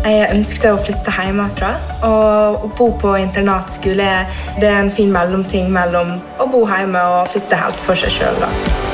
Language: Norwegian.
Jeg ønsket å flytte hjemmefra, og å bo på internatskole det en fin mellomting mellom å bo hjemme og flytte helt for seg selv.